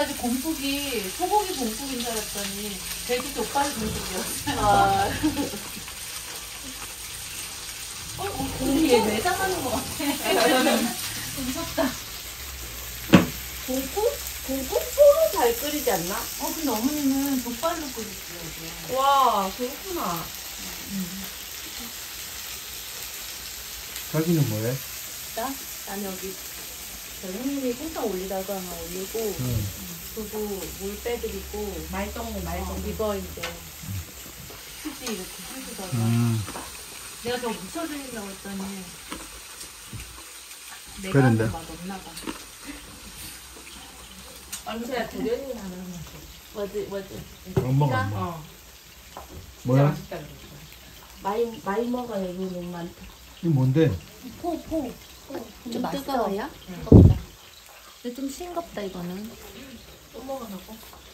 지금까지 공국이 소고기 공국인 줄 알았더니 돼지 족발 공국이었어요. 아, 공국이 매장하는 것 같아. 무섭다. 공국 소로 잘 끓이지 않나? 근데 어머니는 족발로 끓였어요. 와, 그렇구나. 자기는 뭐해? 난 여기 저희 형님이 생선 올리다가 하나 올리고 응. 그리고 물 빼드리고 말똥 이거 이제 수지 이렇게 해주다가 내가 저거 묻혀드린다고 했더니 내가 그런데? 하는 맛 없나 봐. 언제야 도련이 하는 뭐지 엄마가 네가? 뭐. 뭐야? 많이 먹어요. 이거 너무 많다. 이거 뭔데? 포. 좀 뜨거워요? 뜨겁다. 근데 좀 싱겁다 이거는. 또 먹어놓고.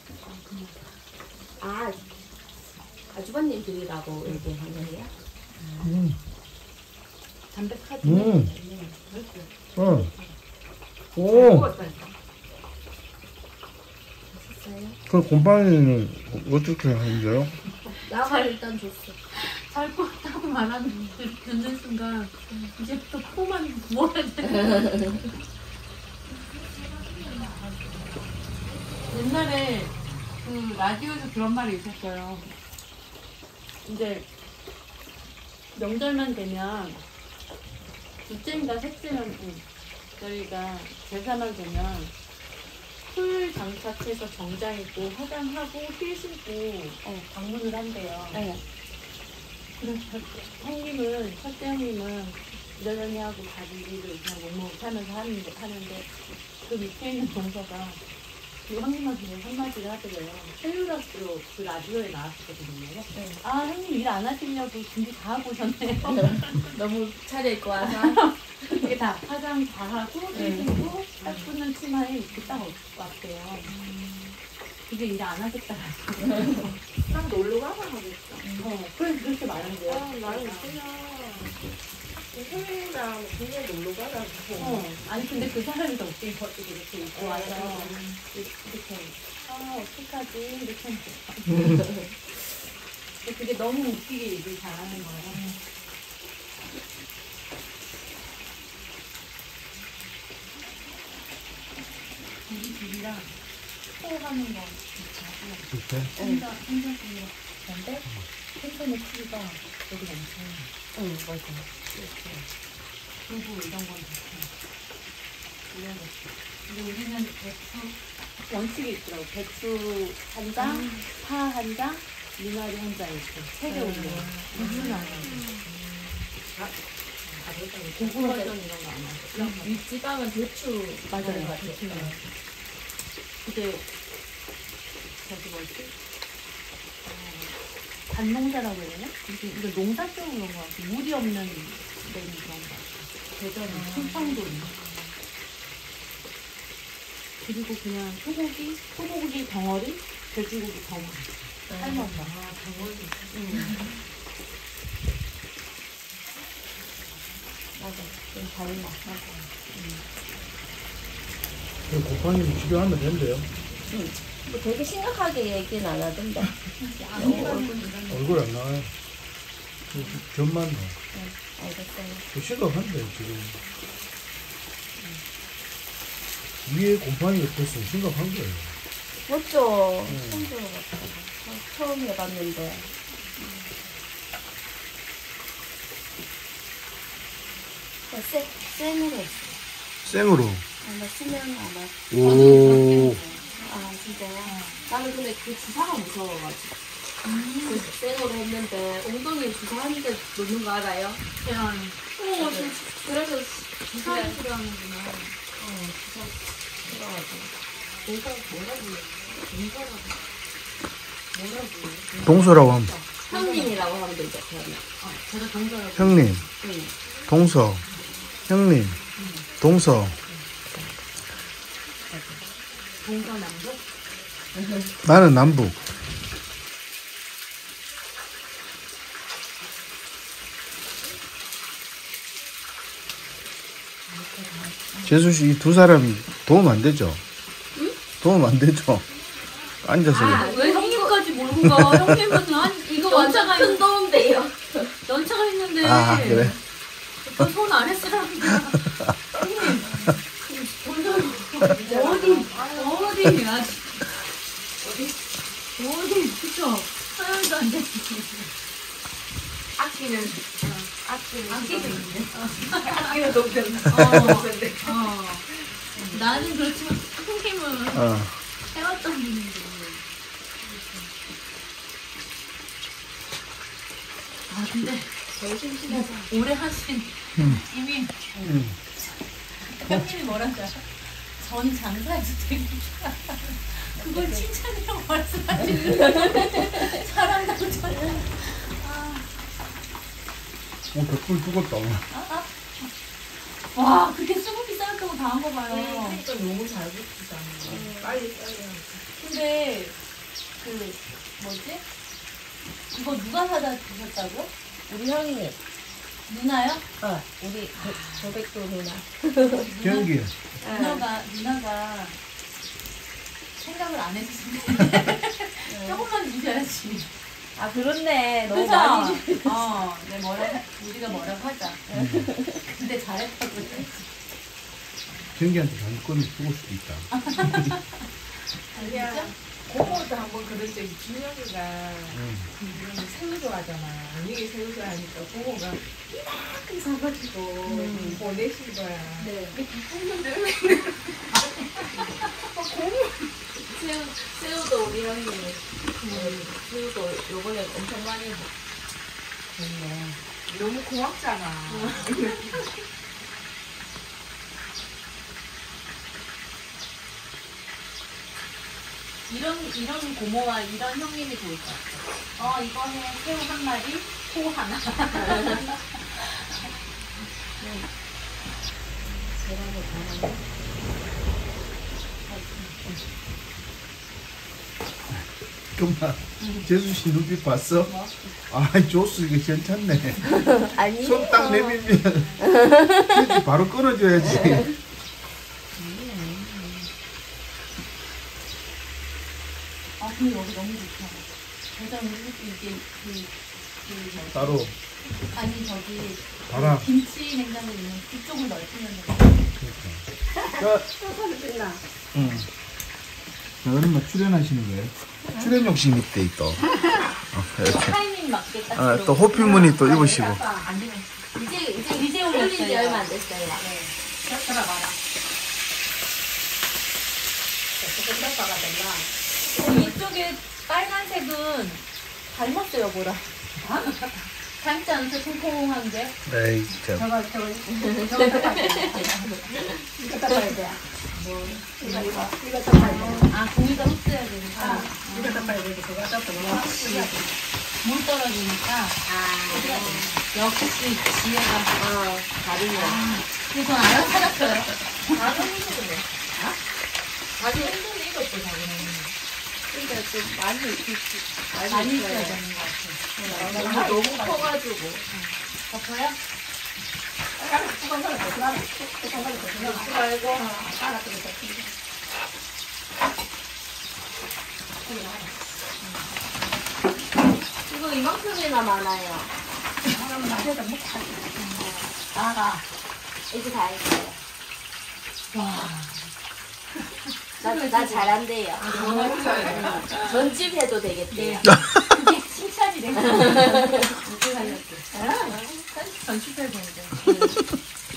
아, 아주버님 드리라고 얘기한 거예요? 담백하지? 응. 오! 그 곰팡이는 어떻게 하는데요? 나가 일단 줬어. 잘 꽂다고 말하는 듣는 순간 이제부터 포만 구워야 돼. 옛날에 그 라디오에서 그런 말이 있었어요. 이제 명절만 되면 둘째인가 셋째는 저희가 제사만 되면 풀 장착해서 정장 입고 화장하고 힐 신고 방문을 한대요. 네. 그래서 형님은 첫째 형님은 이러려니 하고 자기 일을 그냥 묵묵히 하면서 하는데 그 밑에 있는 동서가 그 형님한테 한마디를 하더래요. 셀룰러스로 그 라디오에 나왔거든요. 네. 아 형님 일 안 하시려고 준비 다 하고 오셨네요. 너무 차려입고 와서. 이게 다 화장 다 하고 힐신고 딱 붙는 치마에 이렇게 딱 왔대요. 그게 일 안 하겠다라고. 딱 놀러 가서 하겠어. 그래서 그렇게 말한대요. 나는 그냥 휴일이랑 그냥 놀러 가자고. 아니 근데 그 사람이 더 웃긴 거지. 이렇게 입고 와서 이렇게 어떡하지 이렇게 근데 그게 너무 웃기게 얘기를 잘하는 거예요. 우리 둘이랑 호흡하는 거 비슷하고 그때? 혼자끼리 그런데 텐션의 크기가 여기 엄청 응, 맞아. 그리고 이런 건 비슷해. 이런 거. 근데 우리는 배추 원칙이 있더라고. 배추 한 장, 파 한 장, 미나리 한 장 이렇게 세 개 올려. 무슨 안 해. 고구마 전 이런 거 안 하고. 윗지방은 배추 맞아요. 배추. 이게 저기 뭐지? 단농사라고 해야 되나? 이거 농사 쪽으로 그런 거 같고 물이 없는 데는 그런 거 같아요. 대전은 충청도 그리고 그냥 소고기 덩어리, 돼지고기 덩어리 삶아서. 덩어리. 맞아. 좀 달라. 그 곰팡이 치료하면 된대요. 뭐 되게 심각하게 얘기는 안 하던데. 얼굴 안 나와요. 점만 나와. 알겠어요. 심각한데 지금. 위에 곰팡이가 됐으면 심각한 거예요. 맞죠? 처음 들어봤어. 처음 해봤는데. 생으로 했어. 생으로. 나 수면 안 할. 오. 아, 진짜요? 나는 근데 그 주사가 무서워가지고. 그 생으로 했는데, 엉덩이에 주사하는데 놓는 거 알아요? 그냥 그래서 주사를 필요하는구나. 주사 싫어가지고. 동서라고 하면. 형님이라고 하면 되죠, 그러면. 제가 동서라고. 형님, 응. 동서. 형님, 동서. 동서남북? 나는 남북. 재수 씨, 이 두 사람 도움 안 되죠? 응? 도움 안 되죠. 앉아서. 왜 형님까지 몰고 가? 형님은 이거 완전 연차가 큰 도움돼요. 연차가 있는데. 아, 그래? 손 안 했으랍니다. 형님. 어디 그쵸? 하나도 안 돼. 아끼는 동생. 나는 그렇지만 형님은 해왔던 분인데. 근데 제일 심심해서. 오래 하신 이미 형님이 뭐라지 알아? 전 장사해도 되게 그걸 칭찬이라고 말씀하시는 사람다고 저는 댓글 죽었다. 와 그렇게 수고비 쌓였다고 다 한 거 봐요. 그러니까 너무 잘 붙이잖아. 빨리 써야. 근데 그 뭐지? 이거 누가 사다 주셨다고? 우리 형님. 누나요? 우리 조백도 누나. 경기. 누나가 생각을 안 했는데 조금만 주셔야지. 아 그렇네. 너무 그죠? 많이 주. 우리가 뭐라고 하자. 근데 잘했다고 그래. 경기한테 장권을 주고 수도 있다. 진짜? 고모도 한번 그런 적이 준영이가 새우 좋아하잖아. 언니가 새우 좋아하니까 고모가 이만큼 사가지고 보내신 거야. 네. 새우도 우리 형님. 새우도 요번에 엄청 많이 됐네. 너무 고맙잖아. 이런 고모와 이런 형님이 좋을 것 같아. 이번에 새우 한 마리, 소 하나. 금방 재수 씨 눈빛 봤어? 뭐? 조스 이게 괜찮네. 아니에요. 손 딱 내밀면 휴지 바로 끊어줘야지. 근데 여기 너무 좋다. 대전 이게 뭐지? 따로 아니 저기 바람. 김치 냉장고 있는 그쪽을 넓히면 얼마 출연하시는 거예요? 출연 욕심 있대 또. 이렇게. 타이밍 맞게 딱. 또 호피무늬 또 입으시고. 안 되면 이제 올린 지 얼마 안 됐어요. 젓가락 알아. 이쪽에 빨간색은 닮았어요, 뭐라. 닮지 않죠, 통통한 게? 에이, 참. 저거 닦아야 돼. 이거 닦아야 돼. 종이가 흡수해야 되니까. 이거 닦아야 돼. 저거 닦아야 돼. 물 떨어지니까. 역시 지혜가. 다리냐. 그래서 알아서 찾았어요. 아주 힘든 이것도 자기는. 그러니까 좀 많이 많이 있어야 되는 것 같아요. 너무 커가지고. 덮어요? 이거 이만큼이나 많아요. 나가. 이제 다 했어요. 와. 나 잘한대요. 전집 해도 되겠대요. 그게 칭찬이래. 어떻게 살렸대? 전축해보는데.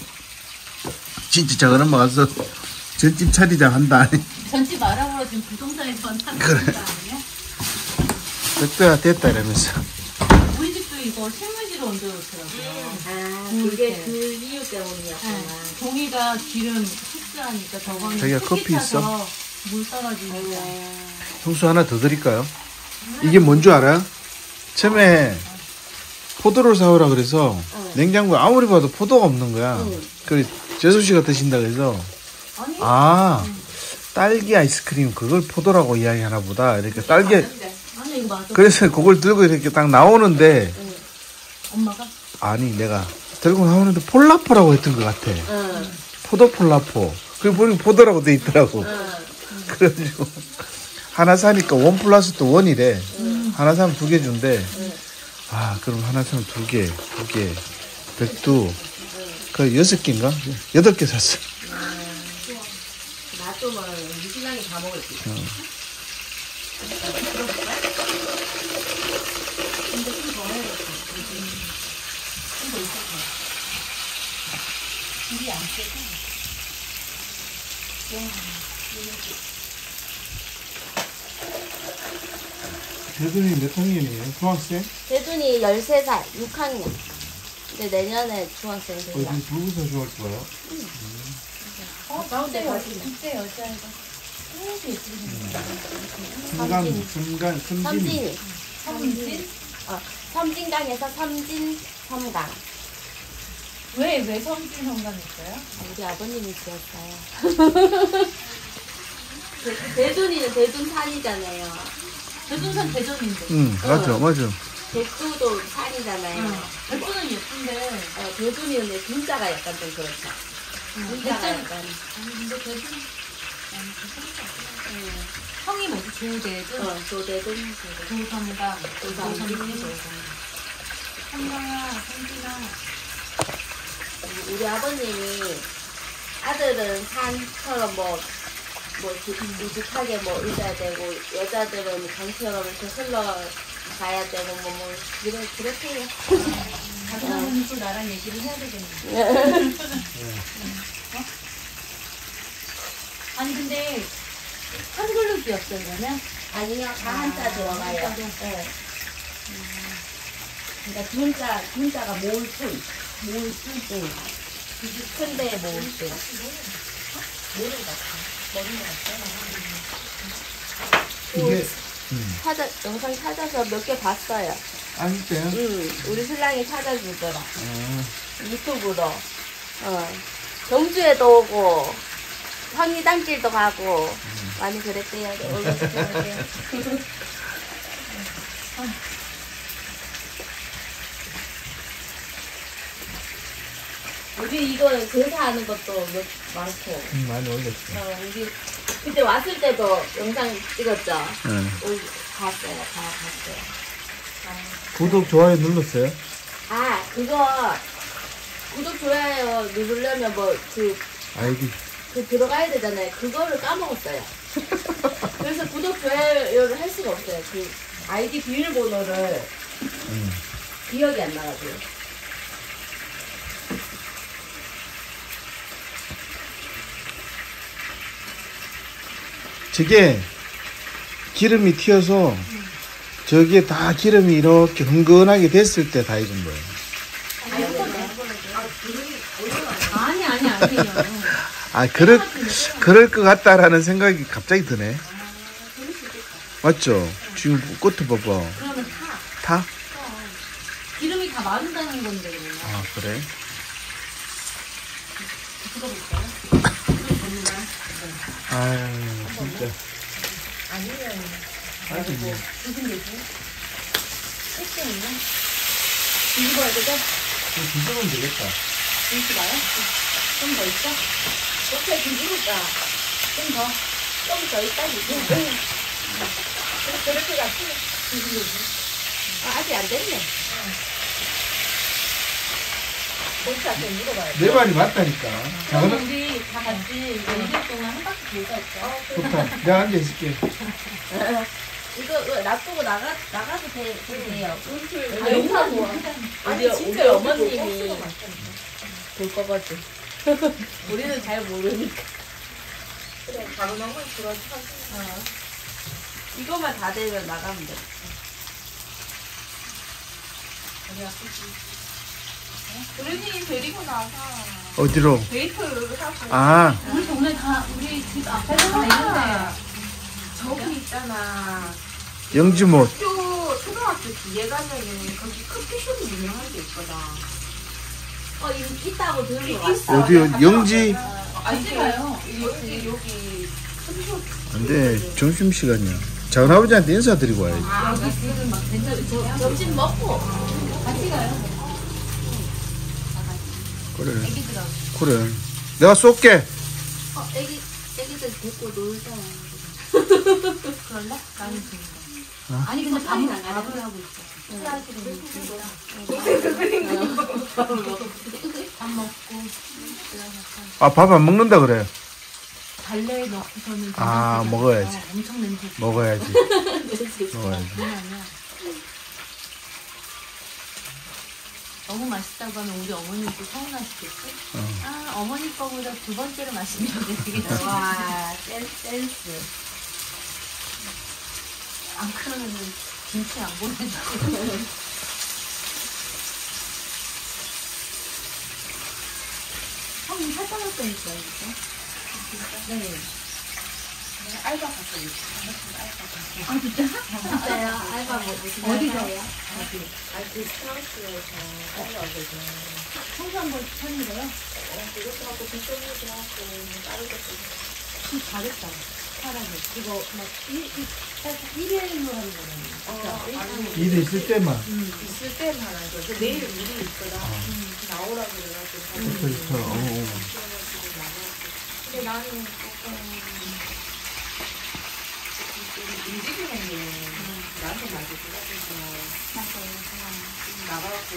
진짜 작은 엄마 가서 전집 차리자 한다. 전집 알아보러 지금 부동산에서 하는 거 아니에요? 백배가 됐다 이러면서. 우리 집도 이거 실무실로 옮겨놓더라고요. 그게 그 이유 때문이었구나. 종이가 기름 흡수하니까 저거는 자기가 크게 커피 있어? 타서 물 떨어지니까. 형수 하나 더 드릴까요? 이게 뭔 줄 알아요? 처음에 포도를 사오라 그래서 냉장고에 아무리 봐도 포도가 없는 거야. 그 재수 씨가 드신다 그래서 딸기 아이스크림 그걸 포도라고 이야기하나 보다. 이렇게 딸기 아니 이거 맞아. 그래서 그걸 들고 이렇게 딱 나오는데 엄마가? 아니 내가 들고 나오는데 폴라포라고 했던 것 같아. 포도 폴라포. 그리고 보니까 포도라고 돼 있더라고. 그래가지고 하나 사니까 원 플러스 또 원이래. 하나 사면 2개 준대. 아, 그럼 하나 사면 2개, 백두. 그 6개인가? 8개 샀어. 놔두면 우리 신랑이 다 먹을 수 있어. 근데 좀 더 해야겠어. 좀더 있었어. 불이 안 켜고. 대준이 몇 학년이에요? 중학생? 대준이 13살, 6학년. 근데 내년에 중학생 된다. 어디 불구사 중학교 가요? 가까운데 가시네. 진짜 여자애가 되게 예쁘게 순간, 삼진이. 삼진? 섬진강에서 삼진 섬강. 왜 섬진 성당했어요? 우리 아버님이 지었어요. 대준이는 대준산이잖아요. 대둔산 대전인데. 응, 맞아. 백두도 산이잖아요. 대둔은 예쁜데. 대준이는 내 분자가 약간 좀 그렇죠. 분자가 대전- 약간. 근데 대둔 성이 뭐지? 조대둔? 조대준. 조성당. 조성당. 성당아, 성진아. 우리 아버님이 아들은 산처럼 우직하게 있어야 되고, 여자들은 강처럼 이렇게 흘러가야 되고, 그렇대요. 가끔은 또 나랑 얘기를 해야 되겠네. 아니 근데 한글로 지었어요 그러면? 아니요, 다 한자 들어가요. 한자로? 네. 그러니까 분자가 몰순. 응. 큰데 몰순. 이게, 영상 찾아서 몇 개 봤어요. 진짜요? 우리 신랑이 찾아주더라. 유튜브로. 경주에도 오고, 황리단길도 가고, 많이 그랬대요. 얼굴 조심할게요. 우리 이거는 교사하는 것도 많고. 많이 올렸어. 우리 그때 왔을 때도 영상 찍었죠? 응. 우리 봤어요. 다 봤어요. 구독, 좋아요 눌렀어요? 그거 구독, 좋아요 누르려면 아이디. 들어가야 되잖아요. 그거를 까먹었어요. 그래서 구독, 좋아요를 할 수가 없어요. 아이디 비밀번호를 기억이 안 나가지고. 저게 기름이 튀어서 저기에 다 기름이 이렇게 흥건하게 됐을 때 다 익은 거예요. 아니에요. 그럴 것 같다라는 생각이 갑자기 드네. 맞죠? 지금 꽃을 봐봐. 그러면 타? 기름이 다 마른다는 건데 그러면. 그래? 아유, 진짜. 무슨 얘기? 택시 있나? 뒤집어야 되죠? 뒤집으면 되겠다. 뒤집어요? 좀 더 있어? 어떻게 뒤집을까? 좀 더. 좀 더 있다 뒤집어. 그렇게 갔지? 아직 안 됐네. 본사한테 물어봐야 돼. 내 말이 맞다니까. 자, 그럼 그럼 우리 다 같이 2일 동안 한 바퀴 돌자 했죠? 좋다. 내가 앉아있을게. 이거 놔두고 나가도 돼요. 아, 영상 좋아. 우리 어머님이 볼 거거든. 우리는 잘 모르니까. 그래, 바로 넘어 들어서. 이거만 다 되면 나가면 돼. 어른이 데리고 나서 어디로? 데이트를 하고 우리 동네 우리 집 앞에서 다 있는데. 저기 있잖아. 영지못. 초등학교 뒤에 가면은 거기 커피숍이 유명한 게 있거든. 있다고 들은 거 같아. 어디요? 영지? 같이 가요. 여기 커피숍. 안 돼. 점심시간이야. 작은 아버지한테 인사드리고 와야지. 여기 지금 막 된장 점심 먹고. 같이 가요. 그래. 그래. 내가 쏠게. 애기들 데리고 놀자. 그럴래? 나는 지금. 아니 근데 밥을 하고 있어. 밥 먹고 아, 밥 안 먹는다 그래. 달래에 넣고서는 아, 먹어야지. 엄청 냄새. 먹어야지. 먹어야지. 너무 맛있다고 하면 우리 어머니도 서운하시겠지? 아, 어머니 거보다 두 번째로 맛있냐고 되게 와, 센스. 안 그러면 김치 안 보내주고. 형님 살짝 할 거니까, 이거. 네. 알바 갔어. 알바. 아, 진짜? 진짜요? 알바 뭐 무슨 어디서요? 게스트하우스에서 알바거든. 청소한 거 찾는 거요? 그것도 하고 백종원도 하고 다른 것도 잘했다. 차라리. 이거 막, 일일로 하는 거네. 일이 있을 때만. 있을 때만 하는 거죠. 내일 일이 있거든. 나오라 그래가지고. 그렇죠. 근데 나는 조금 움직이는 게 나한테 맞을 것 같아서 나가고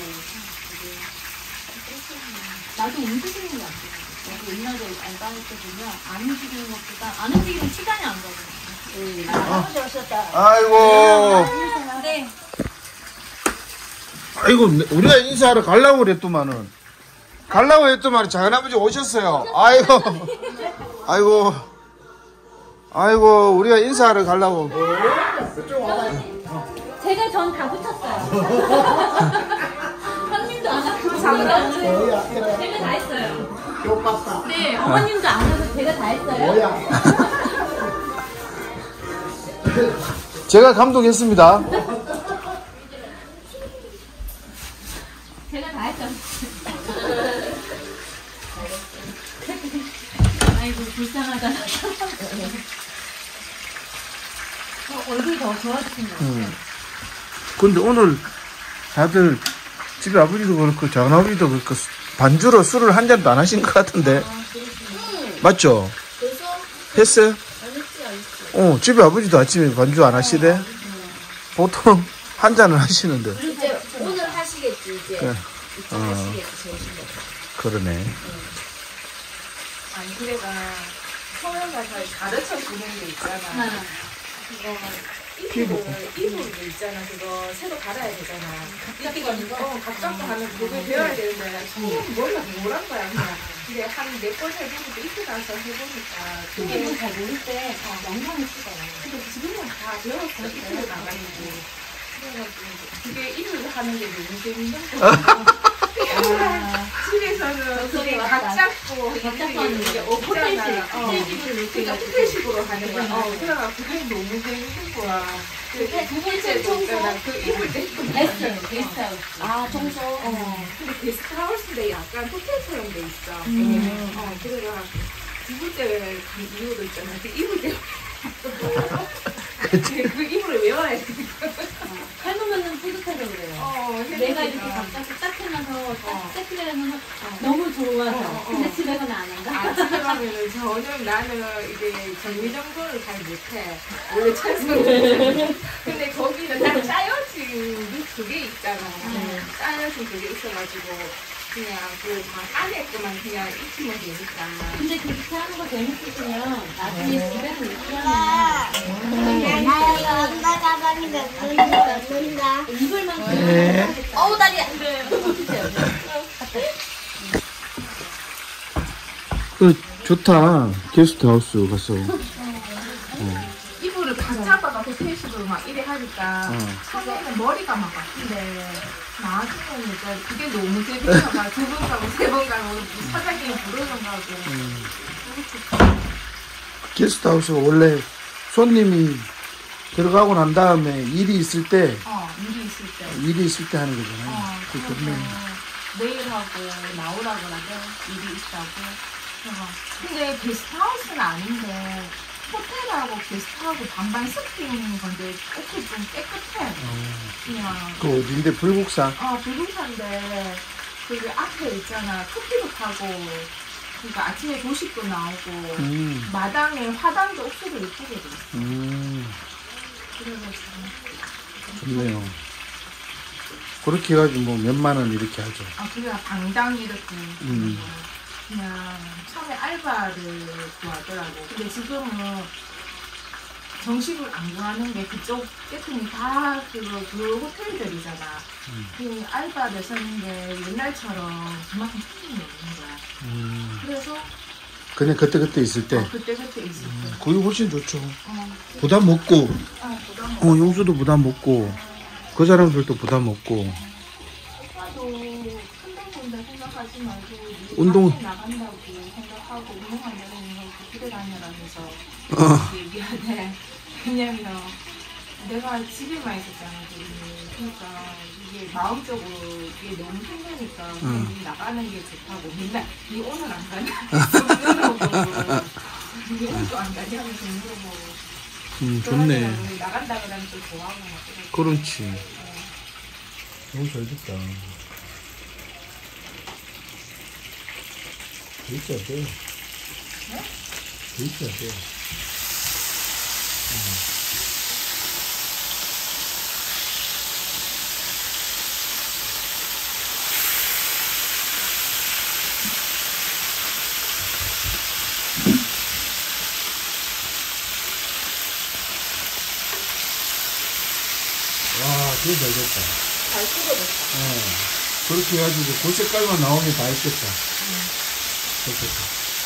나도 움직이는 게 안 돼. 나도 옛날에 알바할 때 보면 안 움직이는 것보다 안 움직이면 시간이 안 가거든. 너무 좋으셨다. 아이고. 네. 아이고, 우리가 인사하러 가려고 그랬더만은. 가려고 했더만 작은아버지 오셨어요. 아이고. 아이고. 아이고, 우리가 인사하러 가려고. 제가 전 다 붙였어요. 형님도 안 하고 제가 다 했어요. 네, 어머님도 안 하고 제가 다 했어요. 제가 감독했습니다. 제가 다 했죠. 아이고 불쌍하다. 얼굴이 더 좋아지신 것 같아요. 근데 오늘 다들 집에 아버지도 그렇고 작은아버지도 그렇고 반주로 술을 한 잔도 안 하신 것 같은데. 맞죠? 했어요? 집에 아버지도 아침에 반주 안 하시대? 보통 한 잔은 하시는데. 이제 오늘 하시겠지, 이제. 그래. 이제 하시겠지, 점심 먹고. 그러네. 아니 그래가 서울가 잘 가르쳐 주는 게 있잖아. 그거 이불도 있잖아. 그거 새로 갈아야 되잖아. 이거 각잡고 하면 그거 배워야 되는데 처음 뭐란 거야 그냥. 근데 한 몇 번 해보니까 이틀 가서 해보니까 그게 뭐잘 모를 때 영상을 찍어요. 근데 지금은 다 배웠어. 이틀 나가지고. 그래가지고 그게 이불 하는 게 너무 재밌는 거야. 집에서는 그게 각 잡고 이게 없잖아. 그러니까 호텔식으로 하는 거야. 그래가 그게 너무 재밌는 거야. 두 번째도 있잖아. 그 이불 떼고 게스트하우스. 아, 청소? 근데 게스트하우스인데 약간 호텔처럼 돼 있어. 그래가 두 번째 간 이유도 있잖아. 그 이불 떼고 그 이불을 외워야 돼. 해놓으면 뿌듯하다 그래요. 내가 이렇게 갑자기 딱 해놔서 딱 세트를 해놓으면 너무 좋아서. 근데 집에 가면 안 한다? 집에 가면은 전혀 나는 이게 정리정돈을 잘 못해. 원래 찬성을. 근데 거기는 딱 짜여진 그게 있잖아. 짜여진 그게 있어가지고 그냥 그 안에 거만 그냥 익히면 되니까. 근데 그렇게 하는 거 재밌으시면 나중에 집에서 이렇게 하면 나 엄마 가방이 넣는다. 이불만 네. 어우 다리야. 그, 좋다. 게스트하우스 가서. 이불을 각 잡아가 호텔식으로 막 이래 하니까 처음에는 머리가 막 아픈데 나중에는 이제 그게 너무 재밌어가 두 번 가고 세 번 가고 사장님이 부르는 거고. 게스트하우스가 원래 손님이 들어가고 난 다음에 일이 있을 때, 일이 있을 때. 하는 거잖아요. 그래서 그렇네. 내일하고 나오라고 하죠. 일이 있다고. 근데 게스트하우스는 아닌데 호텔하고 게스트하고 반반 섞인 건데 오케이 좀 깨끗해. 그냥 그 어딘데, 불국산? 불국산인데 그 앞에 있잖아 커피도 파고 그러니까 아침에 조식도 나오고 음. 마당에 화단도 옥수수 예쁘게 돼. 그래서 좋네요. 그렇게 해가지고 뭐 몇만 원 이렇게 하죠. 그래야 방당 이렇게 음. 그냥 처음에 알바를 구하더라고. 근데 지금은 정식을 안 구하는 게 그쪽 계통이 다 그 호텔들이잖아. 그 알바를 쓰는 게 옛날처럼 그만큼 손님이 없는 거야. 그래서 그냥 그때 있을 때. 그때 있을 때. 그게 훨씬 좋죠. 부담 없고, 부담 용수도 부담 없고, 그 사람들도 부담 없고. 오빠도 큰돈군데 생각하지 말고 운동- 밖에 나간다고 생각하고 운동한다는 거 기대 다녀라면서 얘기하네. 왜냐면 내가 집에만 있었잖아. 그러니까 이게 마음적으로 이게 너무 힘드니까 그냥 나가는 게 좋다고 맨날 니 오늘 안 가냐? 물어보고 니 오늘도 안 가냐? 하면서 물어보고 좋네. 그러면 나간다 그러면 또 좋아하고 막 그러고. 그렇지. 너무 잘 됐다. 돼 있지 않대? 돼 있지 않대? 와, 그거 잘 됐다. 잘 찍어줬다. 그렇게 해가지고 그 색깔만 나오면 다 했겠다. 좋겠다.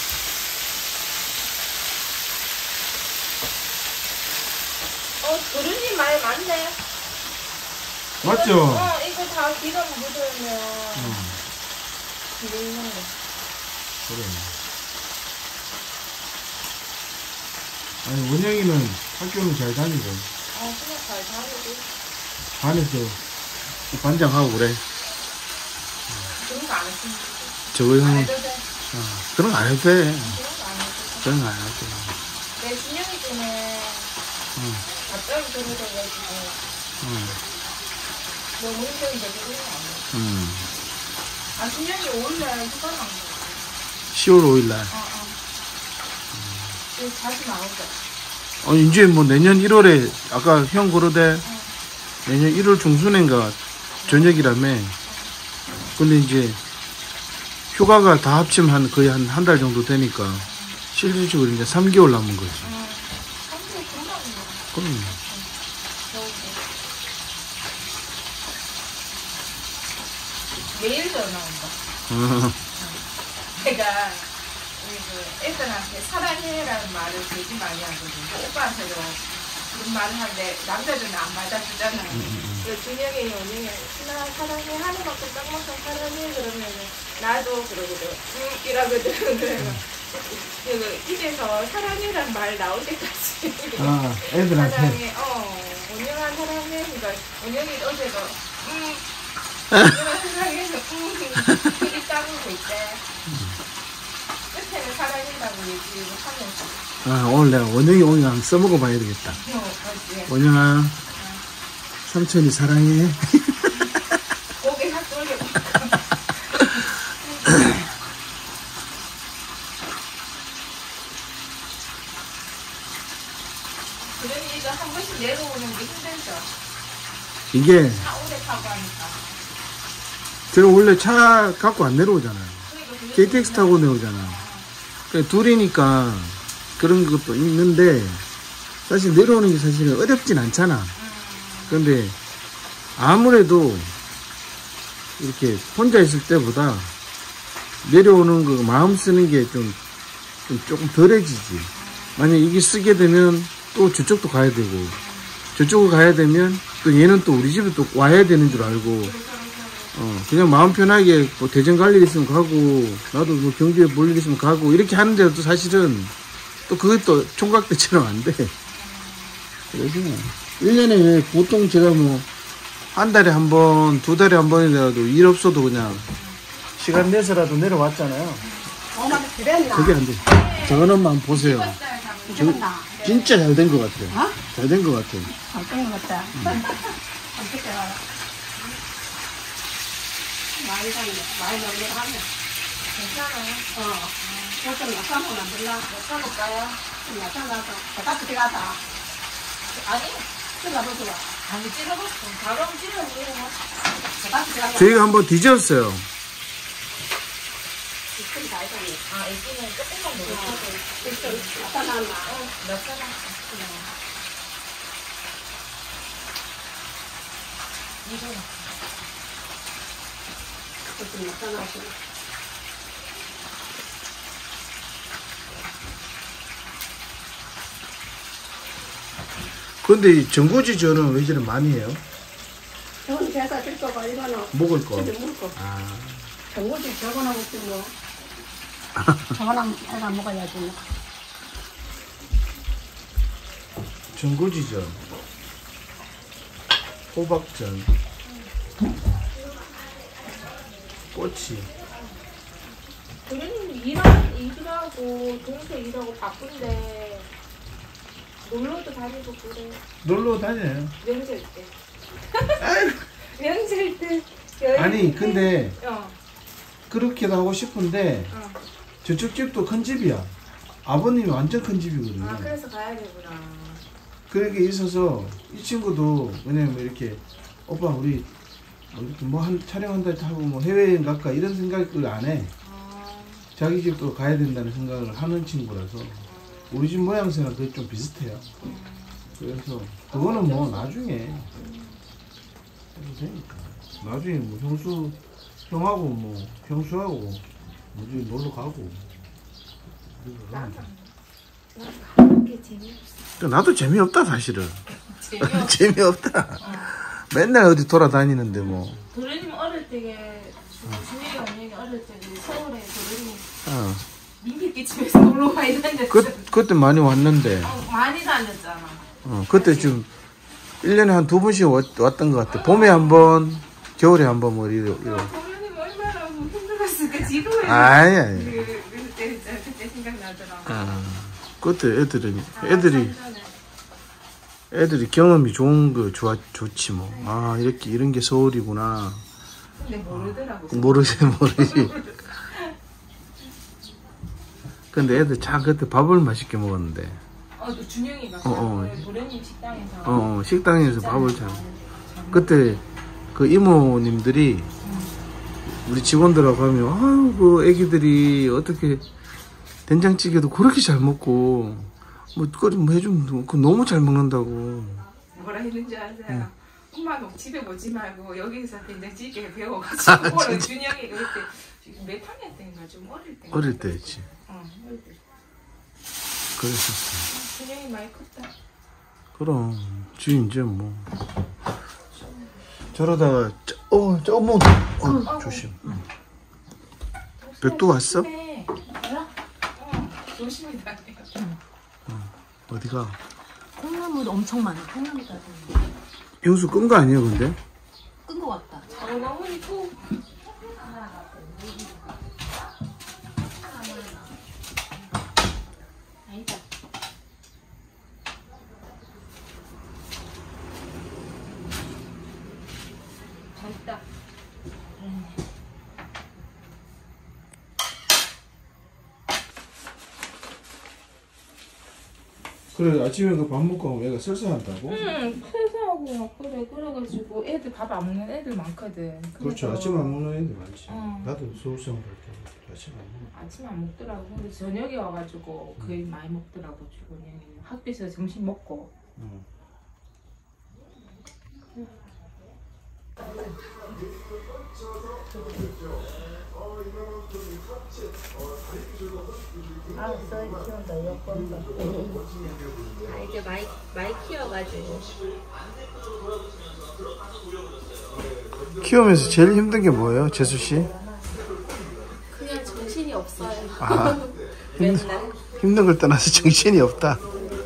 그러니 말 맞네. 맞죠? 이거 다 기름 묻으면 이거 있는 거. 그래. 아니, 원영이는 학교는 잘 다니고, 그냥 잘 다니고. 반에서 반장하고 그래. 그런 거 안 했으면 저거 안 형은, 해도 돼. 그런 거 안 해도 돼. 그런 거 안 해도 돼. 그런 거 안 해도 돼. 내 준영이 때문에 갑자기 들어져가지고 너무 힘든데 그런 거 안 해. 준영이 5일날 휴가 나온 거. 10월 5일날. 다시 나오자. 이제 뭐 내년 1월에, 아까 형 그러대, 내년 1월 중순인가 저녁이라며. 근데 이제 휴가가 다 합치면 거의 한 달 정도 되니까 실질적으로 이제 3개월 남은 거지. 한국 금방 그럼. 내일 전화 온다. 내가 애들한테 사랑해라는 말을 되게 많이 하거든. 오빠한테도 그런 말을 하는데 남자들은 안 받아주잖아. 그래서 준영이 언니 나 사랑해 하는 만큼 쌍만큼 사랑해 그러면은 나도 그러거든. 이러거든. 그래서 입에서 사랑해라는 말 나올 때까지 애들한테. 사랑해. 언영아 사랑해. 그러니까 언영이 어제도 언영아 사랑해서 입 다물고 있대. 끝에는 사랑한다고 얘기를 하면서. 오늘 내가 원영이 오늘 한번 써먹어 봐야 되겠다. 원영아, 삼촌이 사랑해. 고개 확 돌려. 그러니 이거 한 번씩 내려오는 게 힘들죠. 이게, 차 오래 타고 하니까. 제가 원래 차 갖고 안 내려오잖아요. 그러니까 그게 KTX 타고 내려오잖아. 그러니까 둘이니까 그런 것도 있는데, 사실 내려오는 게 사실은 어렵진 않잖아. 그런데 아무래도 이렇게 혼자 있을 때보다 내려오는 거 마음 쓰는 게 좀 조금 덜해지지. 만약 이게 쓰게 되면 또 저쪽도 가야 되고, 저쪽을 가야 되면 또 얘는 또 우리 집에 또 와야 되는 줄 알고, 그냥 마음 편하게 뭐 대전 갈 일 있으면 가고, 나도 뭐 경주에 볼 일 있으면 가고, 이렇게 하는데도 사실은 또 그것도 총각 때처럼 안 돼. 그래서 1년에 보통 제가 뭐 한 달에 한 번, 두 달에 한 번이라도 일 없어도 그냥 시간 내서라도 내려왔잖아요. 그게 안 돼. 저거는 한번 보세요. 진짜 잘 된 것 같아요. 잘 된 것 같아요. 잘된 것 같다. 어떻게 알아? 많이 살려. 많이 넘겨가면. 괜찮아요. 보통 약사는 안 된다. 약간 볼까요? 약사 가서 바깥에 가서 아니, 찔러보자. 아니 찔러봤어. 바로 찔러보고. 바깥에 가서 저희가 한번 뒤졌어요. 큰 다 해서 아, 애기는 조금만 먹어도 나타났나? 몇 사람? 이거 그것도 나타나고. 근데 이 전구지 저는 왜 저래 많이 해요? 저건 제사 줄 거고 이거는 먹을 거. 집에 먹을 거. 아, 전고지 저거나 먹지 뭐. 저거나 애가 먹어야지. 전구지전, 호박전, 꼬치. 그러니 일하고 동생 일하고 바쁜데 놀러도 다니고 그래. 놀러 다녀요. 명절 때. 아이고. 명절 때. 여행 아니 때. 근데 어. 그렇게도 하고 싶은데 어. 저쪽 집도 큰 집이야. 아버님이 완전 큰 집이거든요. 아 그래서 가야 되구나. 그렇게 있어서 이 친구도 왜냐면 이렇게 오빠 우리 뭐 한 촬영한다 하고 뭐 해외여행 갈까 이런 생각을 안 해. 아, 자기 집도 가야 된다는 생각을 하는 친구라서 우리 집 모양새랑 그게 좀 비슷해요. 그래서 그거는 뭐 나중에 해도 되니까. 나중에 뭐 형수 형하고 뭐 형수하고 어디 놀러 가고. 그게 재미없어. 나도 재미없다 사실은. 재미없어. 재미없다. 맨날 어디 돌아다니는데 뭐. 도련님 어릴 때에 준혁이 언니 어릴 때 서울에 도련님 어. 민기집에서 놀러 많이 다녔어. 그때 많이 왔는데. 많이 다녔잖아. 그때 좀 1년에 한 2번씩 왔던 것 같아. 봄에 한 번, 겨울에 한 번 뭐 이러. 도련님 얼마나 힘들었을까 지금은. 아니. 그때 생각나더라. 그때 애들이 경험이 좋은 거 좋지 뭐. 아 이렇게 이런 게 서울이구나. 근데 모르더라고. 모르지. 근데 애들 참 그때 밥을 맛있게 먹었는데. 준영이가 도련님 식당에서. 식당에서 밥을 잘. 그때 그 이모님들이 우리 직원들하고 가면 아유 그 애기들이 어떻게 된장찌개도 그렇게 잘 먹고 뭐 해주면 그 너무 잘 먹는다고. 뭐라 했는지 아세요? 엄마도 집에 오지 말고 여기서 된장찌개 배워가지고 준영이 그때 몇 학년 때인가 좀 어릴 때. 어릴 때였지. 어릴 때. 그랬었어. 준영이 많이 컸다. 그럼 지금 이제 뭐 저러다가 어머 조심. 백두 왔어? 조심히 다녀. 어디가? 콩나물도 엄청 많아. 콩나물 따서 형수 끈 거 아니야 근데? 끈 거 같다. 나무니 또. 아니다. 잘했다. 그래 아침에 그 밥 먹고 애가 설사한다고? 응, 퇴사하고 막 그래가지고 애들 밥 안 먹는 애들 많거든. 그렇죠. 아침 안 먹는 애들 많지. 응. 나도 서울 생활 할때 아침 안 먹어. 아침에 안 먹더라고. 근데 저녁에 와가지고 거의 많이 먹더라고. 주변에 학교에서 점심 먹고. 응. 이제 많이 키워가지고. 키우면서 제일 힘든 게 뭐예요, 재수 씨? 그냥 정신이 없어요. 아, 맨날. 힘든 걸 떠나서 정신이 없다.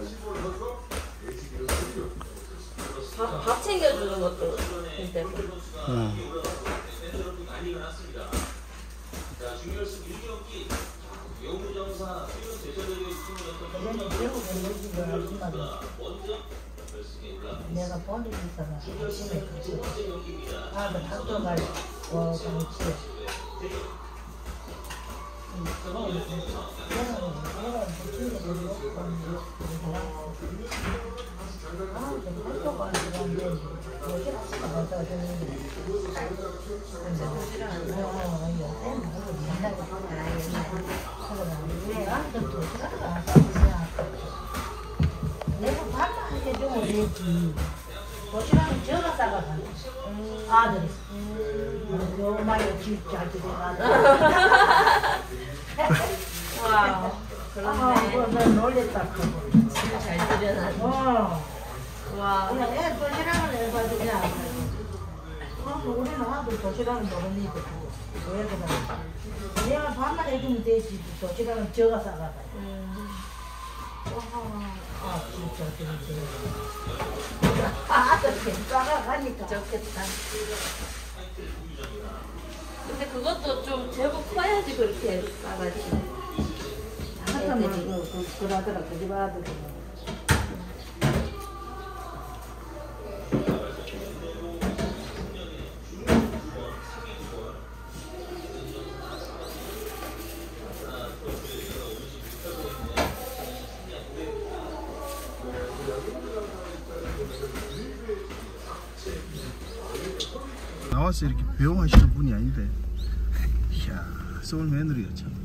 밥 챙겨주는 것도 힘들고. 응. 내가 버리고 있어서 아침에 가서 아들 학교 갈 그렇지 내가 밥만 해주면 되지. 도시락은 저가 싸가가 아들이. 요마에 집잘 들어가서. 와. 나 놀랬다. 진짜 잘 들여놨네. 와. 그냥 애 도시락을 해봐주냐. 우리는 아들 도시락은 모르는 이들. 왜 그래? 내가 밥만 해주면 되지. 도시락은 저가 싸가가. 아, 진짜 그러지. 아들 괜찮아 가니까. 좋겠다. 근데 그것도 좀 제법 커야지 그렇게 싸가지고. 한참만 그러더라, 그 집 아들은. 나와서 이렇게 배웅하시는 분이 아닌데 이야 서울 며느리가 참